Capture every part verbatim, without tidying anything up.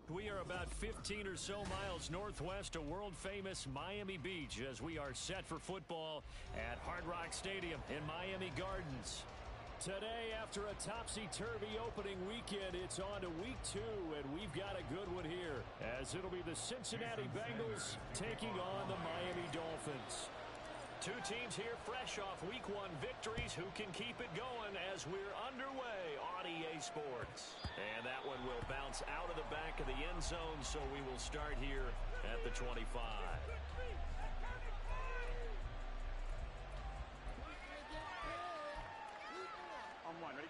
We are about fifteen or so miles northwest of world-famous Miami Beach as we are set for football at Hard Rock Stadium in Miami Gardens. Today, after a topsy-turvy opening weekend, it's on to week two, and we've got a good one here, as it'll be the Cincinnati Bengals taking on the Miami Dolphins. Two teams here fresh off week one victories who can keep it going as we're underway on E A Sports. And that one will bounce out of the back of the end zone, so we will start here at the twenty-five. On one, ready?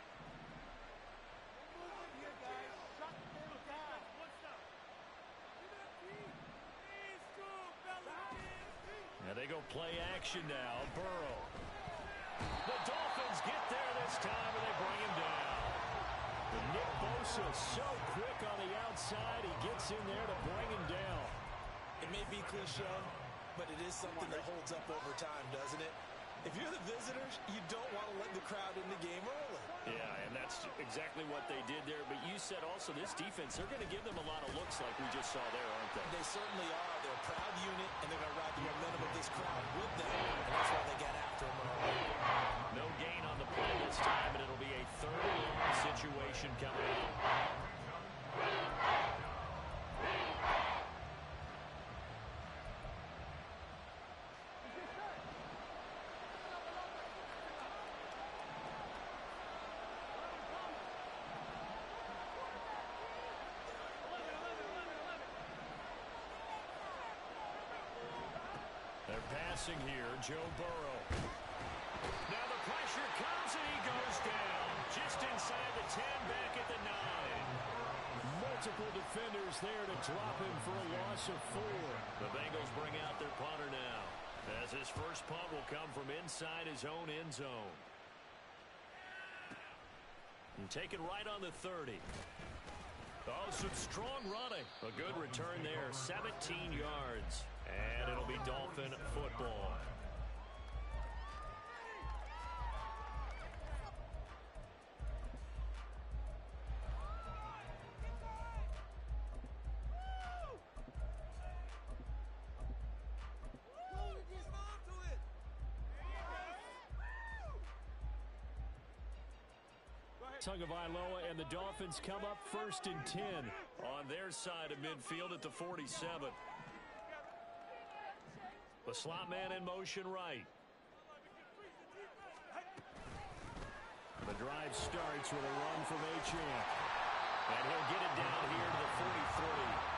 And they go play action now. Burrow. The Dolphins get there this time, and they bring him down. But Nick Bosa so quick on the outside, he gets in there to bring him down. It may be cliche, but it is something that holds up over time, doesn't it? If you're the visitors, you don't want to let the crowd in the game early. Yeah, and that's exactly what they did there. But you said also this defense, they're going to give them a lot of looks like we just saw there, aren't they? They certainly are. They're a proud unit, and they're going to ride the momentum of this crowd with them. And that's why they get after them early. No gain on the play this time, and it'll be a third and long situation coming up. They're passing here, Joe Burrow. Now the pressure comes and he goes down. Just inside the ten, back at the nine. Multiple defenders there to drop him for a loss of four. The Bengals bring out their punter now, as his first punt will come from inside his own end zone. And taken right on the thirty. Oh, some strong running. A good return there, seventeen yards. And it'll be Dolphin football. Tagovailoa and the Dolphins come up first and ten on their side of midfield at the forty-seven. The slot man in motion right. The drive starts with a run from Achane. And he'll get it down here to the forty-three.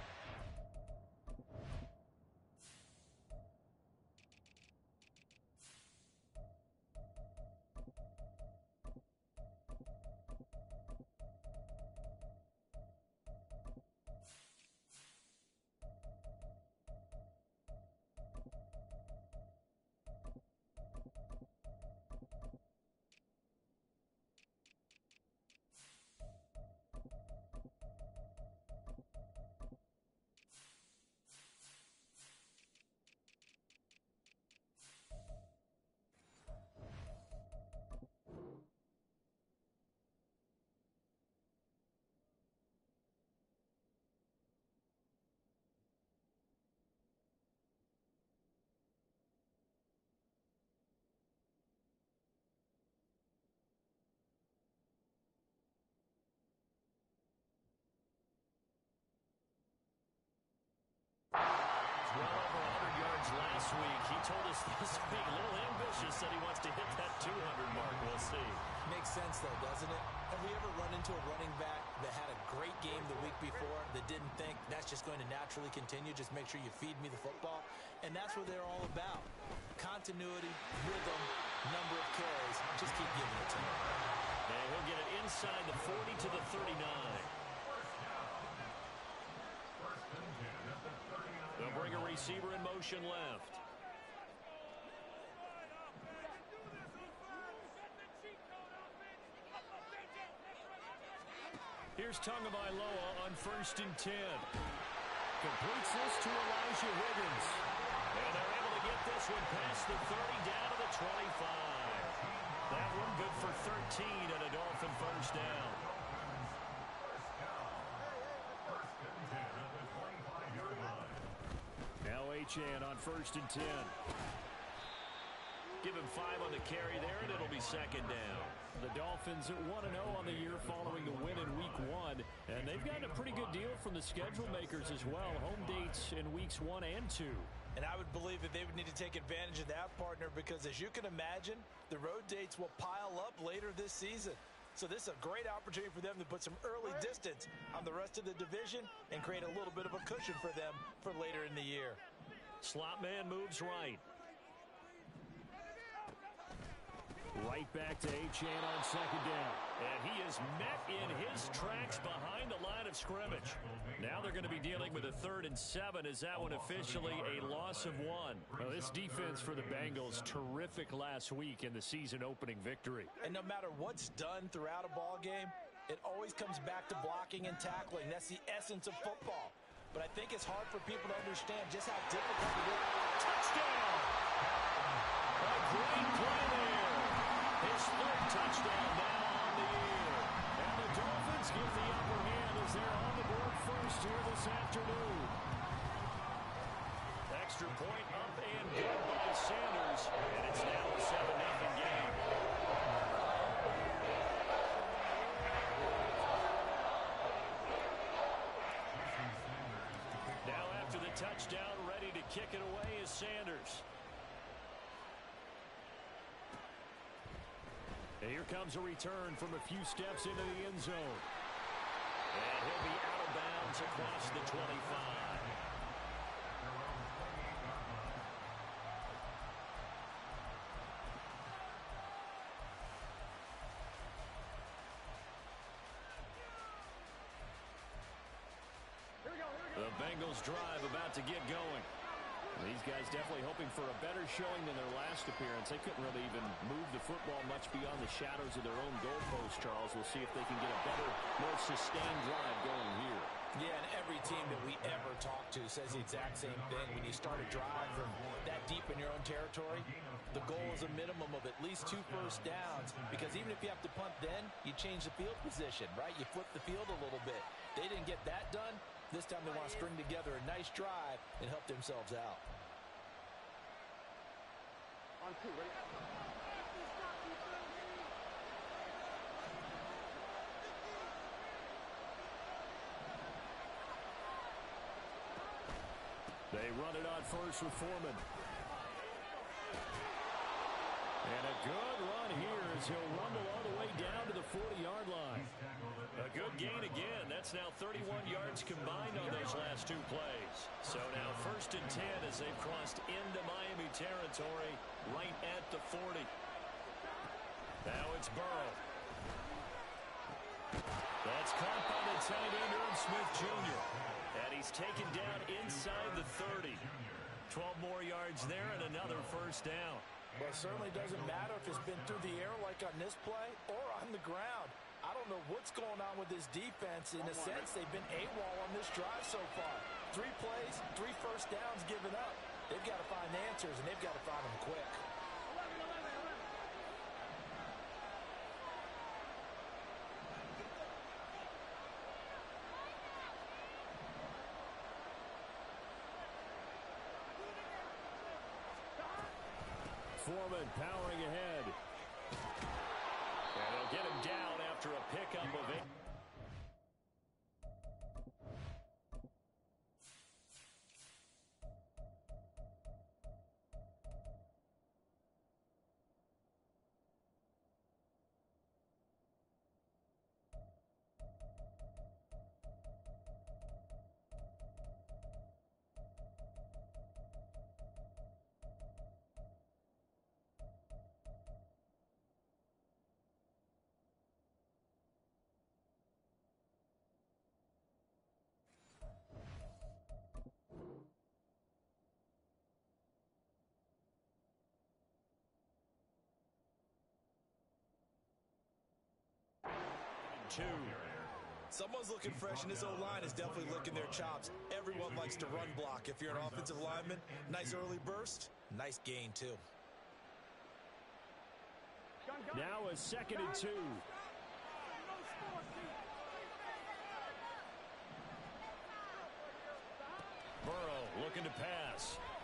Last week, he told us this week, a little ambitious, said he wants to hit that two hundred mark. We'll see. Makes sense, though, doesn't it? Have we ever run into a running back that had a great game the week before that didn't think that's just going to naturally continue? Just make sure you feed me the football. And that's what they're all about. Continuity, rhythm, number of carries. Just keep giving it to him. And he'll get it inside the forty to the thirty-nine. They'll bring a receiver in motion left. Here's Tagovailoa on first and ten. Completes this to Elijah Higgins. And they're able to get this one past the thirty down to the twenty-five. That one good for thirteen and a Dolphin first down. A C N on first and ten. Give him five on the carry there, and it'll be second down. The Dolphins at one and oh on the year following the win in week one. And they've gotten a pretty good deal from the schedule makers as well. Home dates in weeks one and two. And I would believe that they would need to take advantage of that, partner, because as you can imagine, the road dates will pile up later this season. So this is a great opportunity for them to put some early distance on the rest of the division and create a little bit of a cushion for them for later in the year. Slot man moves right. Right back to A C N on second down. And he is met in his tracks behind the line of scrimmage. Now they're going to be dealing with a third and seven. Is that one officially a loss of one? Well, this defense for the Bengals, terrific last week in the season opening victory. And no matter what's done throughout a ball game, it always comes back to blocking and tackling. That's the essence of football. But I think it's hard for people to understand just how difficult it is. Touchdown! A great play there. His third touchdown now on the year. And the Dolphins get the upper hand as they're on the board first here this afternoon. Extra point up and good by Sanders. And it's now a seven nothing game. Now after the touchdown, ready to kick it away is Sanders. And here comes a return from a few steps into the end zone. And he'll be out of bounds across the twenty-five. The Bengals drive about to get going. These guys definitely hoping for a better showing than their last appearance. They couldn't really even move the football much beyond the shadows of their own goalpost, Charles. We'll see if they can get a better, more sustained drive going here. Yeah, and every team that we ever talk to says the exact same thing. When you start a drive from that deep in your own territory, the goal is a minimum of at least two first downs, because even if you have to punt then, you change the field position, right? You flip the field a little bit. They didn't get that done. This time they want to string together a nice drive and help themselves out. On two, ready? They run it on first with Foreman. And a good run here as he'll rumble all the way down to the forty-yard line. A good gain again. That's now thirty-one yards combined on those last two plays. So now first and ten as they've crossed into Miami territory right at the forty. Now it's Burrow. That's caught by the tight end, Irv Smith Junior And he's taken down inside the thirty. twelve more yards there and another first down. Well, it certainly doesn't matter if it's been through the air like on this play or on the ground. I don't know what's going on with this defense. In a sense, they've been AWOL on this drive so far. Three plays, three first downs given up. They've got to find answers, and they've got to find them quick. Foreman powering ahead. And they'll get him down after a pickup of eight. Two. Someone's looking fresh, and this O-line is definitely licking their chops. Everyone likes to run block. If you're an offensive lineman, nice early burst, nice gain, too. Now a second and two. Burrow looking to pass.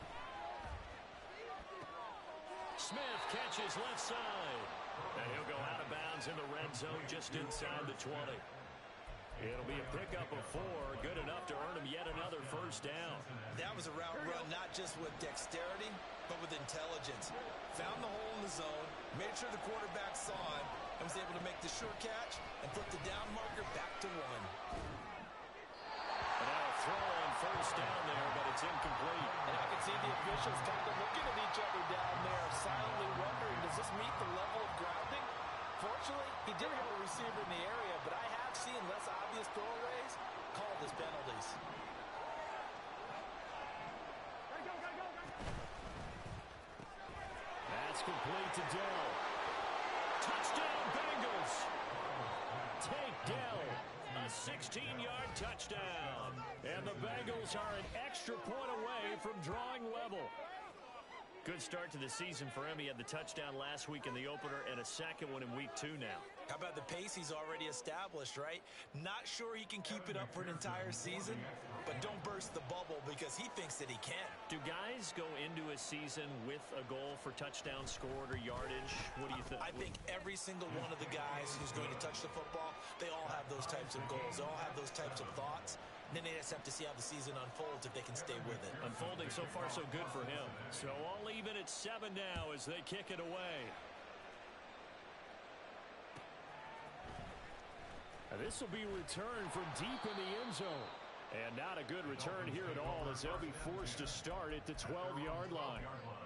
Smith catches left side. And he'll go out of bounds in the red zone just inside the twenty. It'll be a pickup of four, good enough to earn him yet another first down. That was a route run not just with dexterity, but with intelligence. Found the hole in the zone, made sure the quarterback saw him, and was able to make the sure catch and flip the down marker back to one. And now a throw on first down there, but it's incomplete. And I can see the officials kind of looking at each other down there, silently wondering, does this meet the level of grounding? Fortunately, he did have a receiver in the area, but I have seen less obvious throwaways called as penalties. That's complete to Dell. Touchdown, Bengals. Take Dell. A sixteen-yard touchdown. And the Bengals are an extra point away from drawing level. Good start to the season for him. He had the touchdown last week in the opener and a second one in week two now. How about the pace he's already established, right? Not sure he can keep it up for an entire season, but don't burst the bubble because he thinks that he can. Do guys go into a season with a goal for touchdown scored or yardage? What do you think? I think every single one of the guys who's going to touch the football, they all have those types of goals. They all have those types of thoughts. Then they just have to see how the season unfolds if they can stay with it. Unfolding so far so good for him. So all even at seven now as they kick it away. Now this will be returned from deep in the end zone. And not a good return here at all as they'll be forced to start at the twelve-yard line.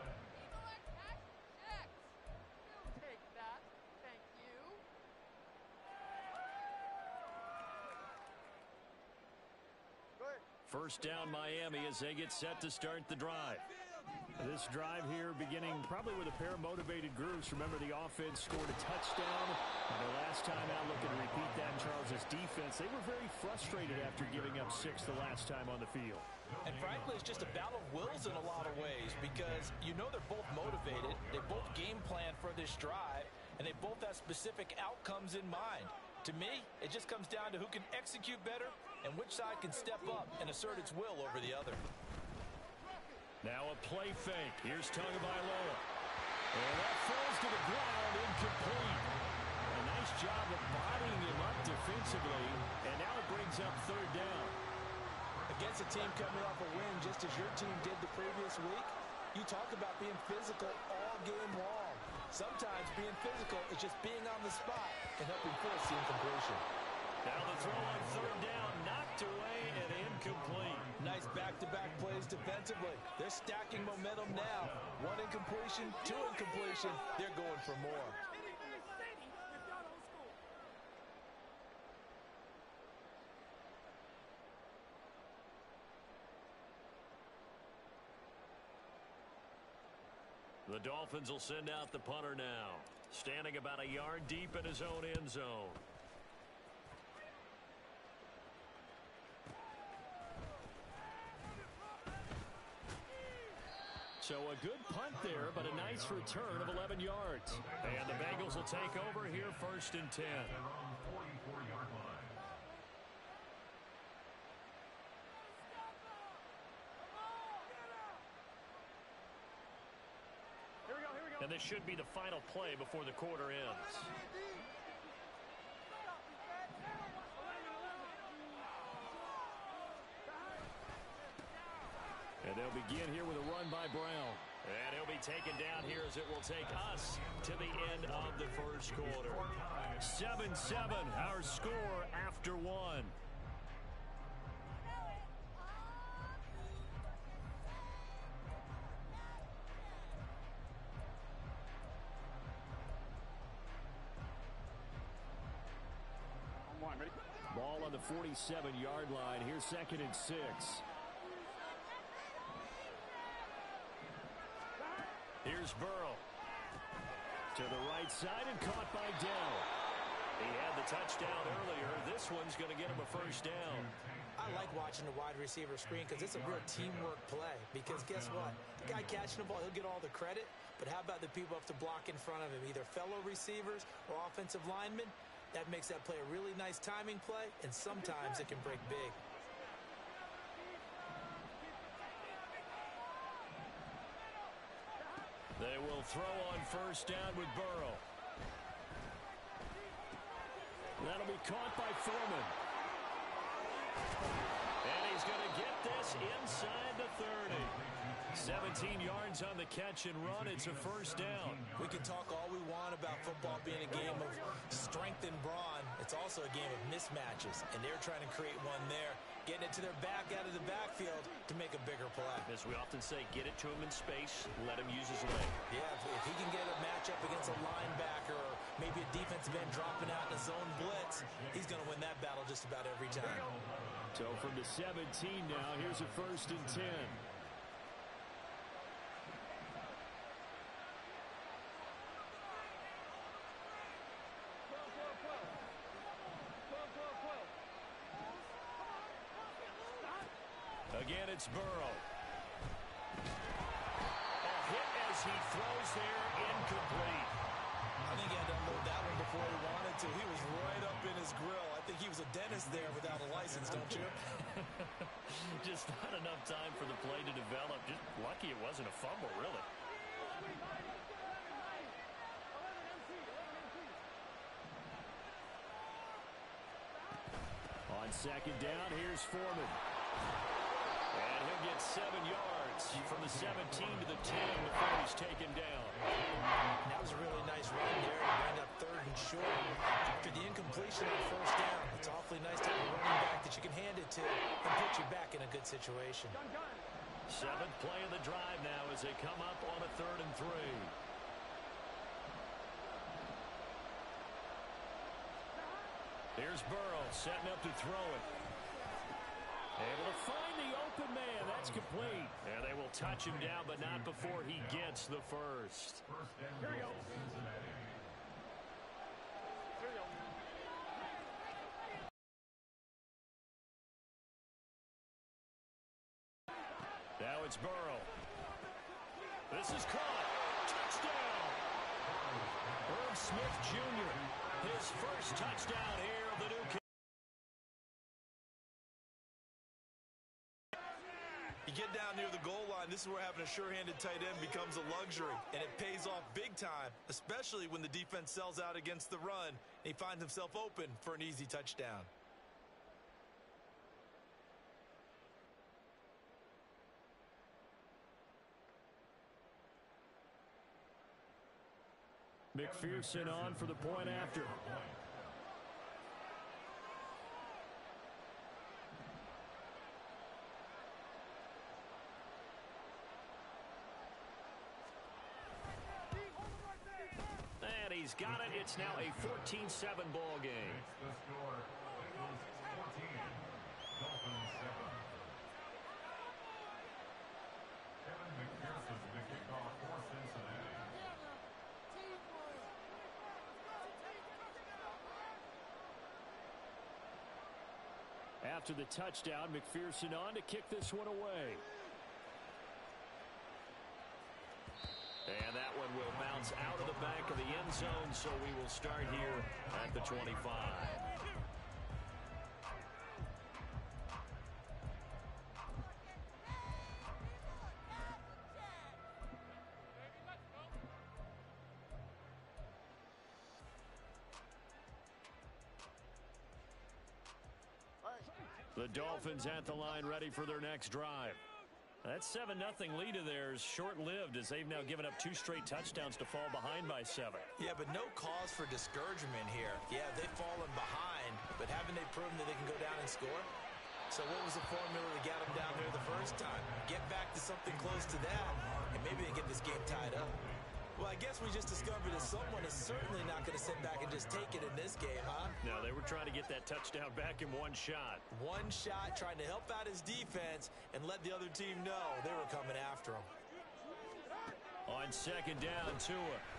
First down Miami as they get set to start the drive. This drive here beginning probably with a pair of motivated groups. Remember, the offense scored a touchdown. And the last time out, looking to repeat that in Charles' defense, they were very frustrated after giving up six the last time on the field. And frankly, it's just a battle of wills in a lot of ways because you know they're both motivated. They both game plan for this drive, and they both have specific outcomes in mind. To me, it just comes down to who can execute better and which side can step up and assert its will over the other. Now a play fake. Here's Tagovailoa. And that falls to the ground, incomplete. A nice job of bodying him up defensively, and now it brings up third down. Against a team coming off a win just as your team did the previous week, you talk about being physical all game long. Sometimes being physical is just being on the spot and helping force the incompletion. Now the throw on third down, knocked away and incomplete. Nice back-to-back plays defensively. They're stacking momentum now. One incompletion, two incompletion. They're going for more. The Dolphins will send out the punter now. Standing about a yard deep in his own end zone. So a good punt there, but a nice return of eleven yards. And the Bengals will take over here first and ten. And this should be the final play before the quarter ends. And they'll begin here with a run by Brown. And he'll be taken down here as it will take us to the end of the first quarter. seven seven, our score after one. Ball on the forty-seven-yard line. Here's second and six. Here's Burrow. To the right side and caught by Dell. He had the touchdown earlier. This one's going to get him a first down. I like watching the wide receiver screen because it's a real teamwork play. Because guess what? The guy catching the ball, he'll get all the credit. But how about the people up to block in front of him? Either fellow receivers or offensive linemen. That makes that play a really nice timing play, and sometimes it can break big. They will will throw on first down with Burrow. That'll be caught by Foreman. And he's going to get this inside the thirty. seventeen yards on the catch and run. It's a first down. We can talk all we want about football being a game of strength and brawn. It's also a game of mismatches, and they're trying to create one there, getting it to their back out of the backfield to make a bigger play. As we often say, get it to him in space, let him use his leg. Yeah, if, if he can get a matchup against a linebacker or maybe a defensive end dropping out in a zone blitz, he's going to win that battle just about every time. So from the seventeen now, here's a first and ten. Again, it's Burrow. A hit as he throws there, incomplete. I think he had to unload that one before he wanted to. He was right up in his grill. I think he was a dentist there without a license, don't you? Just not enough time for the play to develop. Just lucky it wasn't a fumble, really. On second down, here's Foreman. And he'll get seven yards from the seventeen to the ten before he's taken down. That was a really nice run there to bring up third and short. After the incompletion on first down, it's awfully nice to have a running back that you can hand it to and put you back in a good situation. Seventh play of the drive now as they come up on a third and three. Here's Burrow setting up to throw it. Able to find the open man. That's complete. And they will touch him down, but not before he gets the first. Here we go. Now it's Burrow. This is caught. Touchdown. Herb Smith Junior His first touchdown here of the new kid. You get down near the goal line, this is where having a sure-handed tight end becomes a luxury, and it pays off big time, especially when the defense sells out against the run, and he finds himself open for an easy touchdown. McPherson on for the point after. And he's got it. It's now a fourteen seven ball game. After the touchdown, McPherson on to kick this one away. And that one will bounce out of the back of the end zone, so we will start here at the twenty-five. The Dolphins at the line ready for their next drive. That seven nothing lead of theirs short-lived as they've now given up two straight touchdowns to fall behind by seven. Yeah, but no cause for discouragement here. Yeah, they've fallen behind, but haven't they proven that they can go down and score? So what was the formula that got them down there the first time? Get back to something close to that, and maybe they get this game tied up. Well, I guess we just discovered that someone is certainly not going to sit back and just take it in this game, huh? No, they were trying to get that touchdown back in one shot. One shot, trying to help out his defense and let the other team know they were coming after him. On second down, Tua.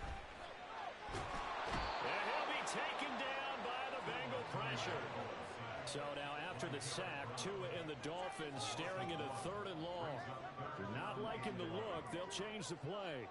And he'll be taken down by the Bengal pressure. So now after the sack, Tua and the Dolphins staring into third and long. If you're not liking the look, they'll change the play.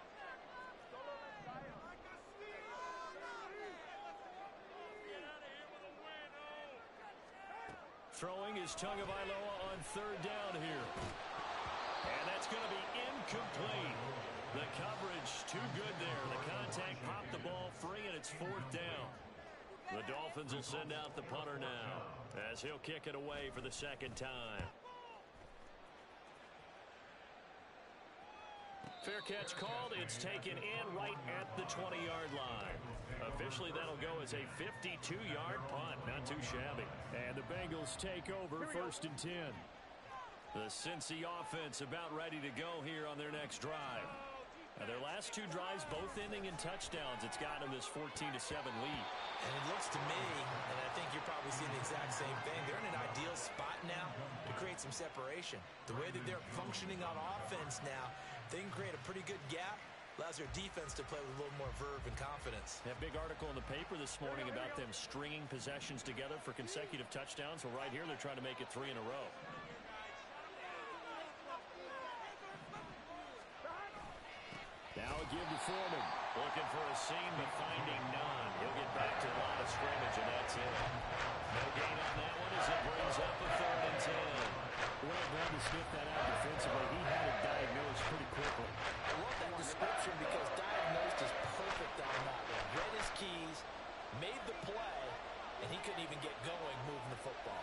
Throwing is Tagovailoa on third down here. And that's going to be incomplete. The coverage too good there. The contact popped the ball free, and it's fourth down. The Dolphins will send out the punter now as he'll kick it away for the second time. Fair catch called. It's taken in right at the twenty-yard line. Officially, that'll go as a fifty-two-yard punt. Not too shabby. And the Bengals take over first and ten. The Cincy offense about ready to go here on their next drive. Now, their last two drives both ending in touchdowns. It's got them this fourteen to seven lead. And it looks to me, and I think you're probably seeing the exact same thing, they're in an ideal spot now to create some separation. The way that they're functioning on offense now, they can create a pretty good gap. Allows their defense to play with a little more verve and confidence. That big article in the paper this morning about them stringing possessions together for consecutive touchdowns. Well, right here, they're trying to make it three in a row. Now a give to Foreman. Looking for a seam, but finding none. He'll get back to the line of scrimmage, and that's it. No gain on that one as it brings up a third and ten. Well done to sniff that out defensively. He had it diagnosed pretty quickly. I love that description because diagnosed is perfect on that one. Read his keys, made the play, and he couldn't even get going moving the football.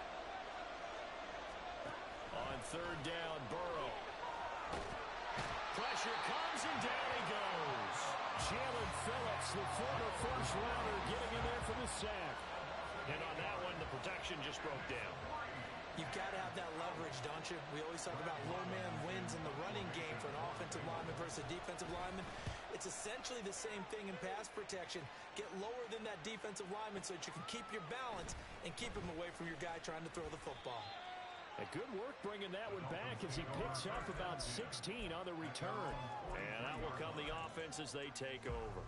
On third down, Burrow. Pressure comes, and down he goes. Jalen Phillips, the former first rounder, getting in there for the sack. And on that one, the protection just broke down. You've got to have that leverage, don't you? We always talk about low man wins in the running game for an offensive lineman versus a defensive lineman. It's essentially the same thing in pass protection. Get lower than that defensive lineman so that you can keep your balance and keep him away from your guy trying to throw the football. A good work bringing that one back as he picks up about sixteen on the return. And out will come the offense as they take over.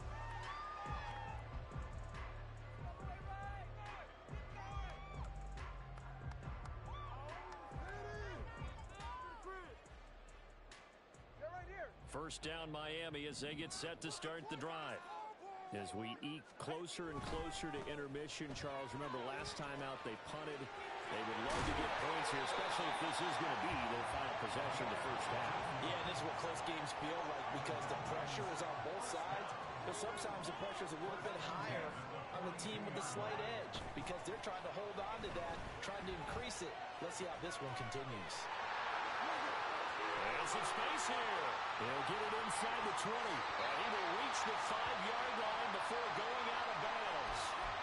First down Miami as they get set to start the drive. As we eke closer and closer to intermission, Charles, remember last time out they punted. They would love to get points here, especially if this is going to be their final possession the first half. Yeah, and this is what close games feel like because the pressure is on both sides, but sometimes the pressure is a little bit higher on the team with the slight edge because they're trying to hold on to that, trying to increase it. Let's see how this one continues. There's some space here. He'll get it inside the twenty, and he will reach the five-yard line before going out of bounds.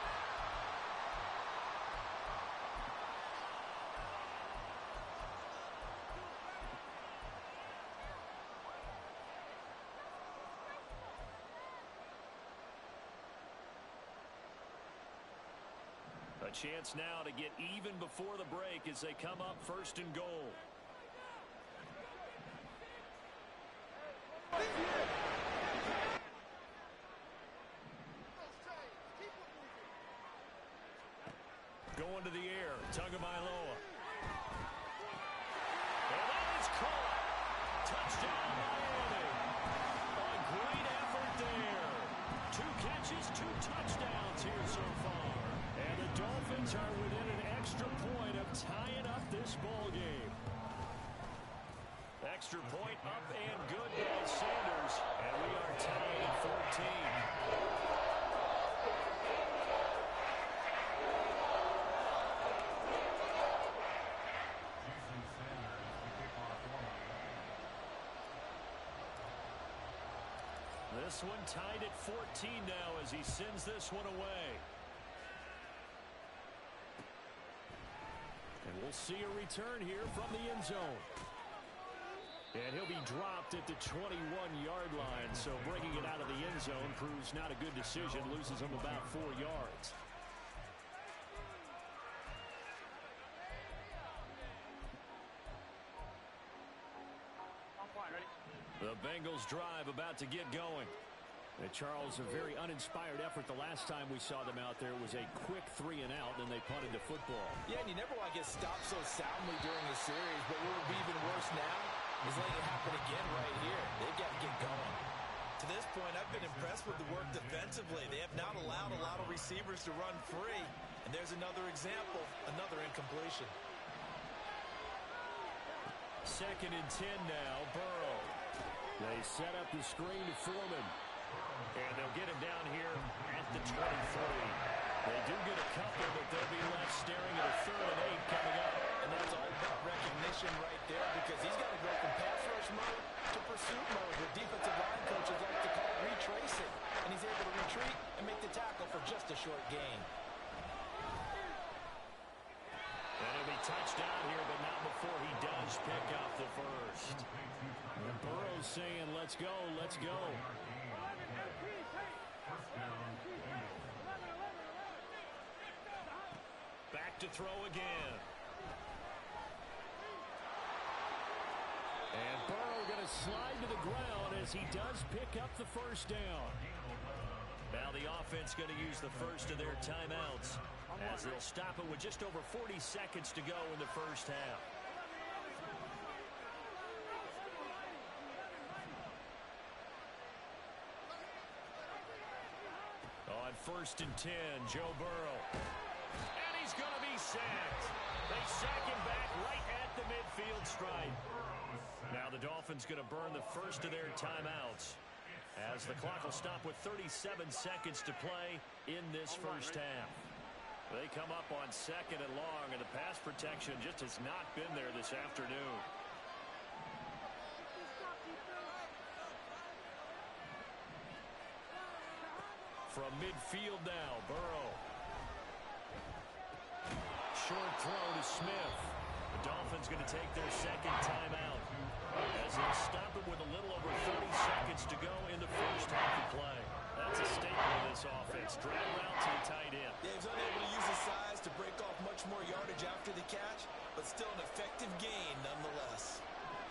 A chance now to get even before the break as they come up first and goal. Going to the air, Tagovailoa. And that is caught. Touchdown, Miami. A great effort there. Two catches, two touchdowns here so far. And the Dolphins are within an extra point of tying up this ball game. Extra point up and good by Sanders. And we are tied at fourteen. This one tied at fourteen now as he sends this one away. And we'll see a return here from the end zone. And he'll be dropped at the twenty-one-yard line, so bringing it out of the end zone proves not a good decision, loses him about four yards. The Bengals drive about to get going. And Charles, a very uninspired effort the last time we saw them out there was a quick three and out, and they punted the football. Yeah, and you never want to get stopped so soundly during the series, but what would be even worse now is letting it happen again right here. They've got to get going. To this point, I've been impressed with the work defensively. They have not allowed a lot of receivers to run free. And there's another example, another incompletion. Second and ten now, Burrow. They set up the screen to Foreman. And they'll get him down here at the twenty-three. They do get a couple, but they'll be left staring at a third and eight coming up. And that's all about recognition right there, because he's got to go from pass rush mode to pursuit mode. The defensive line coaches like to call it retracing. And he's able to retreat and make the tackle for just a short gain. And he'll be touched down here, but not before he does pick up the first. And Burrow's saying, let's go, let's go. Back to throw again. And Burrow going to slide to the ground as he does pick up the first down. Now the offense going to use the first of their timeouts as they'll stop it with just over forty seconds to go in the first half. On first and ten, Joe Burrow. And he's going to be sacked. They sack him back right at the midfield stripe. Now the Dolphins going to burn the first of their timeouts as the clock will stop with thirty-seven seconds to play in this first half. They come up on second and long, and the pass protection just has not been there this afternoon. From midfield now, Burrow. Short throw to Smith. The Dolphins going to take their second timeout as they stop it with a little over thirty seconds to go in the first half of play. That's a staple of this offense. Drag route to the tight end. Dave's unable to use his size to break off much more yardage after the catch, but still an effective gain nonetheless.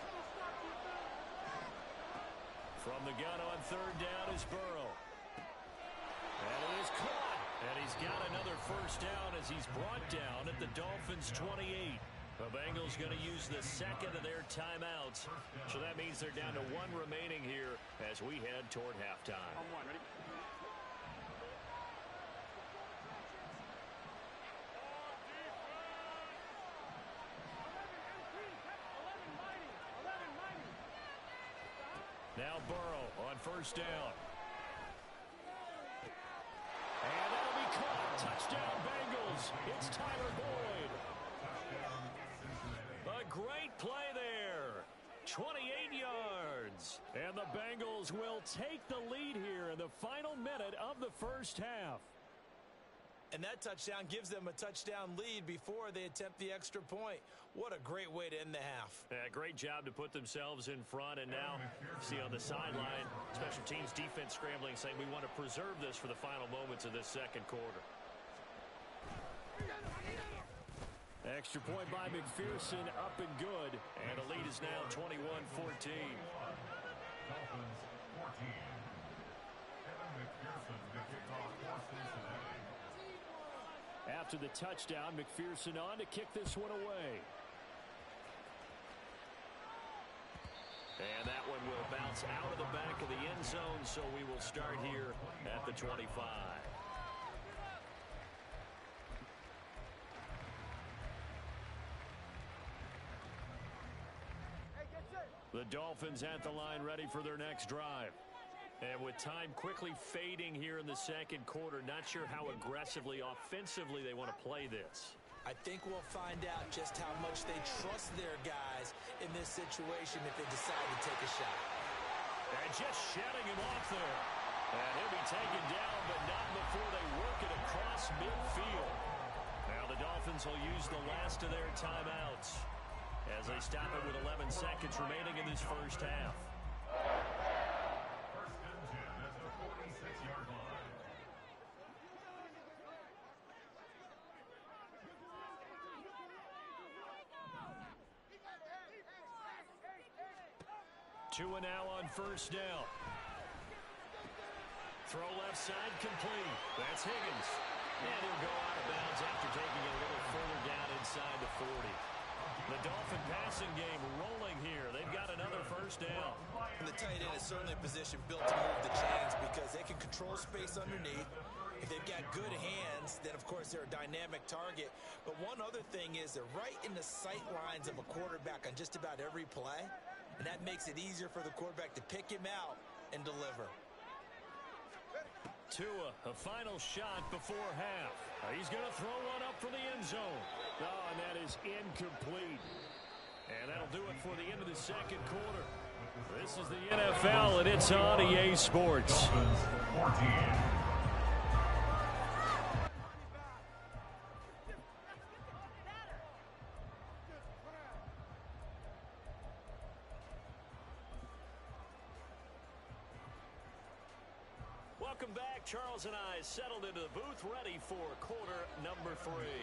From the gun on third down is Burrow. And it is caught. And he's got another first down as he's brought down at the Dolphins' twenty-eight. The Bengals going to use the second of their timeouts. So that means they're down to one remaining here as we head toward halftime. On one, ready? Now Burrow on first down. And that'll be caught. Touchdown Bengals. It's Tyler Boyd. A great play there. twenty-eight yards. And the Bengals will take the lead here in the final minute of the first half. And that touchdown gives them a touchdown lead before they attempt the extra point. What a great way to end the half. Yeah, great job to put themselves in front. And now, see on the sideline, special teams defense scrambling, saying we want to preserve this for the final moments of this second quarter. Extra point by McPherson, up and good. And the lead is now twenty-one fourteen. Dolphins fourteen. Kevin McPherson, the kickoff for Cincinnati. After the touchdown, McPherson on to kick this one away. And that one will bounce out of the back of the end zone, so we will start here at the twenty-five. The Dolphins at the line ready for their next drive. And with time quickly fading here in the second quarter, not sure how aggressively, offensively they want to play this. I think we'll find out just how much they trust their guys in this situation if they decide to take a shot. And just shutting him off there. And he'll be taken down, but not before they work it across midfield. Now the Dolphins will use the last of their timeouts as they stop it with eleven seconds remaining in this first half. First and ten at the forty-six yard line. Two and now on first down. Throw left side complete. That's Higgins. And he'll go out of bounds after taking it a little further down inside the forty. The Dolphin passing game rolling here. They've got another first down. And the tight end is certainly a position built to move the chains because they can control space underneath. If they've got good hands, then of course they're a dynamic target. But one other thing is they're right in the sight lines of a quarterback on just about every play. and that makes it easier for the quarterback to pick him out and deliver. Tua, a final shot before half. He's going to throw one up for the end zone. Oh, and that is incomplete. And that'll do it for the end of the second quarter. This is the N F L, and it's on E A Sports. fourteen. Welcome back. Charles and I settled into the booth, ready for quarter number three.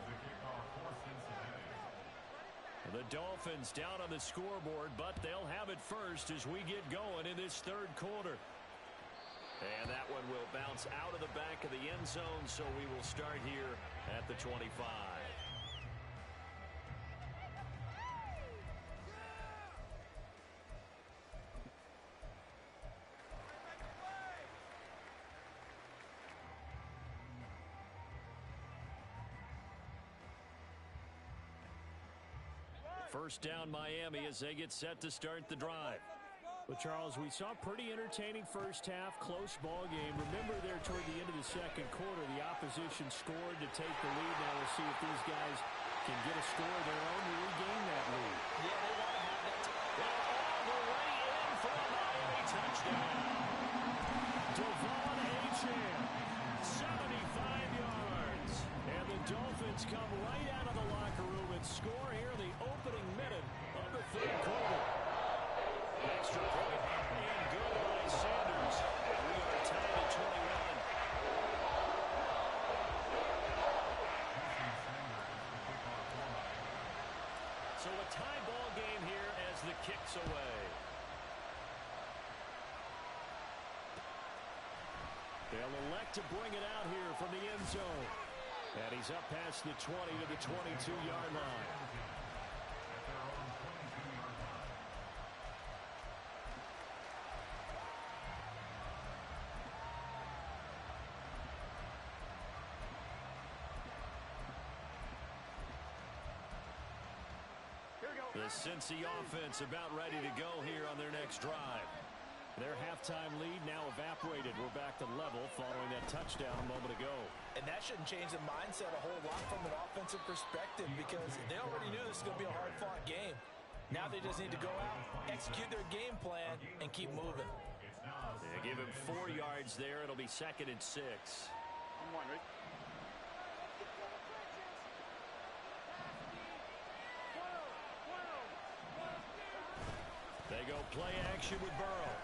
The Dolphins down on the scoreboard, but they'll have it first as we get going in this third quarter. And that one will bounce out of the back of the end zone, so we will start here at the twenty-five. First down Miami as they get set to start the drive. Well, Charles, we saw a pretty entertaining first half, close ball game. Remember there toward the end of the second quarter, the opposition scored to take the lead. Now we'll see if these guys can get a score of their own to regain that lead. Yeah, they want to have that. They're all the way in for a Miami touchdown. Devon Achane, seventy-five yards. And the Dolphins come right out of the locker room and score here in the opening minute of the third quarter. Extra point and good by Sanders. And we are tied at twenty-one. So a tie ball game here as the kick's away. They'll elect to bring it out here from the end zone. And he's up past the twenty to the twenty-two yard line. The Cincy offense about ready to go here on their next drive. Their halftime lead now evaporated. We're back to level following that touchdown a moment ago. And that shouldn't change the mindset a whole lot from an offensive perspective because they already knew this was going to be a hard-fought game. Now they just need to go out, execute their game plan, and keep moving. They give him four yards there. It'll be second and six. Come on, Rick. They go play action with Burrow.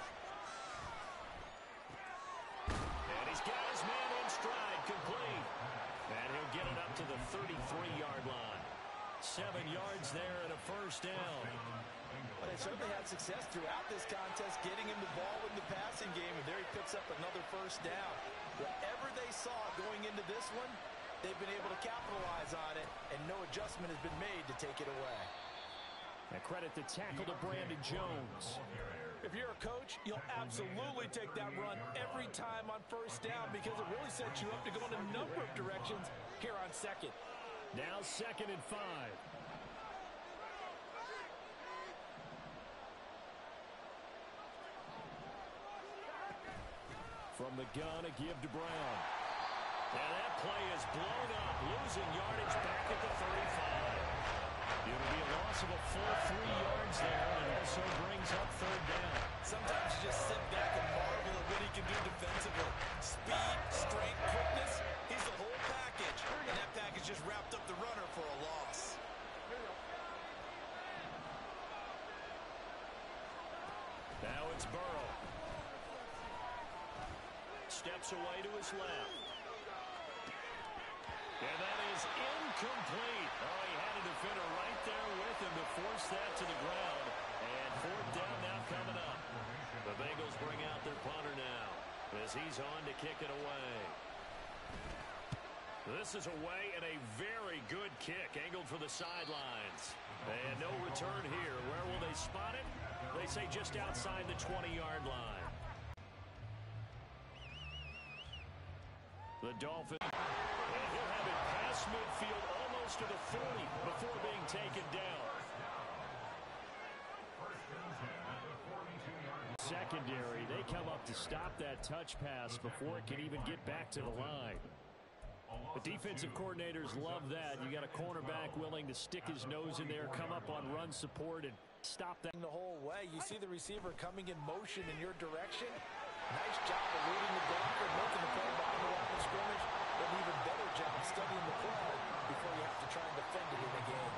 And he's got his man in stride, complete. And he'll get it up to the thirty-three yard line. Seven yards there and a first down. But they certainly had success throughout this contest, getting him the ball in the passing game, and there he picks up another first down. Whatever they saw going into this one, they've been able to capitalize on it, and no adjustment has been made to take it away. And credit the tackle to Brandon Jones. If you're a coach, you'll absolutely take that run every time on first down because it really sets you up to go in a number of directions here on second. Now second and five. From the gun, a give to Brown. And that play is blown up, losing yardage back at the thirty-five. It'll be a loss of a full three yards there, and also brings up third down. Sometimes you just sit back and marvel at what he can do defensively. Speed, strength, quickness, he's the whole package. And that package just wrapped up the runner for a loss. Now it's Burrow. Steps away to his left. And that is incomplete. Oh, he had a defender right there with him to force that to the ground. And fourth down now coming up. The Bengals bring out their punter now as he's on to kick it away. This is away and a very good kick angled for the sidelines. And no return here. Where will they spot it? They say just outside the twenty yard line. The Dolphins. And he'll have it past midfield almost to the forty before being taken down. secondary. They come up to stop that touch pass before it can even get back to the line. The defensive coordinators love that. You got a cornerback willing to stick his nose in there, come up on run support, and stop that. The whole way. You see the receiver coming in motion in your direction. Nice job eluding the blocker, making the play behind the line of scrimmage. But an even better job studying the play before you have to try and defend it in the game.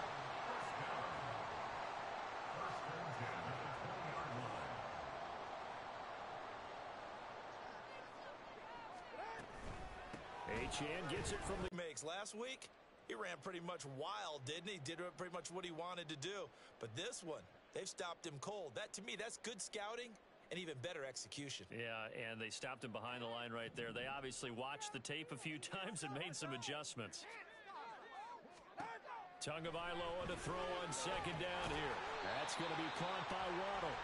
Chan gets it from the makes. Last week, he ran pretty much wild, didn't he? Did pretty much what he wanted to do. But this one, they've stopped him cold. That, to me, that's good scouting and even better execution. Yeah, and they stopped him behind the line right there. They obviously watched the tape a few times and made some adjustments. Tagovailoa to throw on second down here. That's going to be caught by Waddle.